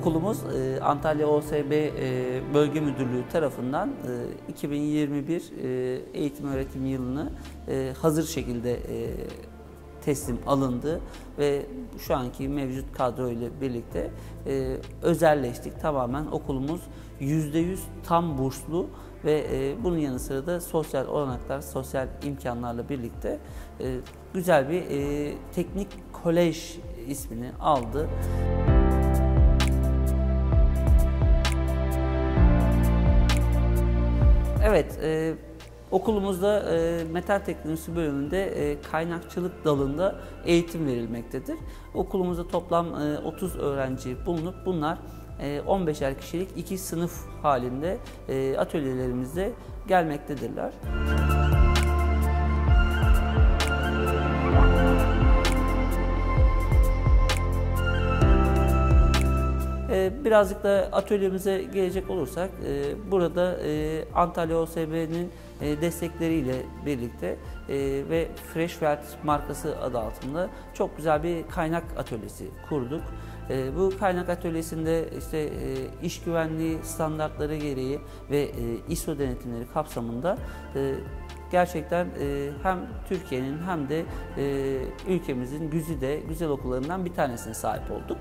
Okulumuz Antalya OSB Bölge Müdürlüğü tarafından 2021 eğitim öğretim yılını hazır şekilde teslim alındı ve şu anki mevcut kadro ile birlikte özelleştik. Tamamen okulumuz %100 tam burslu ve bunun yanı sıra da sosyal olanaklar, sosyal imkanlarla birlikte güzel bir teknik kolej ismini aldı. Evet, okulumuzda metal teknolojisi bölümünde kaynakçılık dalında eğitim verilmektedir. Okulumuzda toplam 30 öğrenci bulunup bunlar 15'er kişilik 2 sınıf halinde atölyelerimizde gelmektedirler. Birazcık da atölyemize gelecek olursak, burada Antalya OSB'nin destekleriyle birlikte ve Freshwelt markası adı altında çok güzel bir kaynak atölyesi kurduk. Bu kaynak atölyesinde işte iş güvenliği standartları gereği ve ISO denetimleri kapsamında gerçekten hem Türkiye'nin hem de ülkemizin güzel okullarından bir tanesine sahip olduk.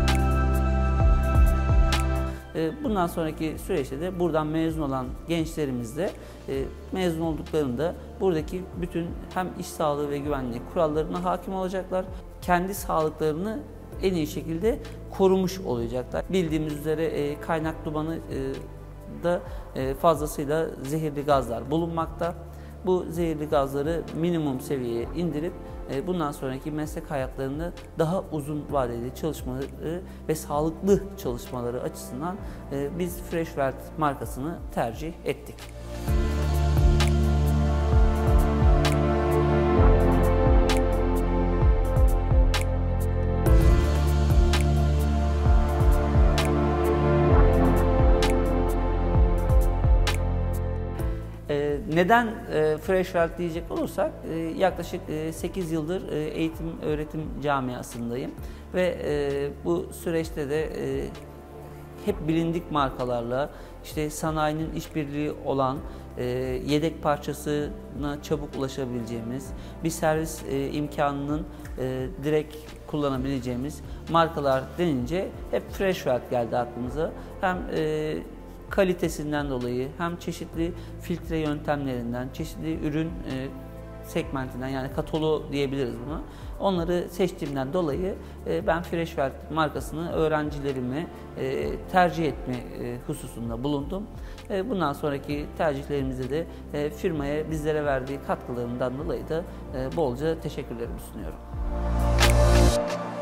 Bundan sonraki süreçte de buradan mezun olan gençlerimiz de mezun olduklarında buradaki bütün hem iş sağlığı ve güvenliği kurallarına hakim olacaklar. Kendi sağlıklarını en iyi şekilde korumuş olacaklar. Bildiğimiz üzere kaynak dumanı da fazlasıyla zehirli gazlar bulunmakta. Bu zehirli gazları minimum seviyeye indirip bundan sonraki meslek hayatlarında daha uzun vadeli çalışmaları ve sağlıklı çalışmaları açısından biz Freshwelt markasını tercih ettik. Neden Freshwelt diyecek olursak, yaklaşık 8 yıldır eğitim öğretim camiasındayım ve bu süreçte de hep bilindik markalarla işte sanayinin işbirliği olan yedek parçasına çabuk ulaşabileceğimiz bir servis imkanının direkt kullanabileceğimiz markalar denince hep Freshwelt geldi aklımıza. Hem kalitesinden dolayı hem çeşitli filtre yöntemlerinden, çeşitli ürün segmentinden yani kataloğu diyebiliriz buna. Onları seçtiğimden dolayı ben Freshwelt markasını öğrencilerime tercih etme hususunda bulundum. Bundan sonraki tercihlerimizde de firmaya bizlere verdiği katkılarından dolayı da bolca teşekkürlerimi sunuyorum.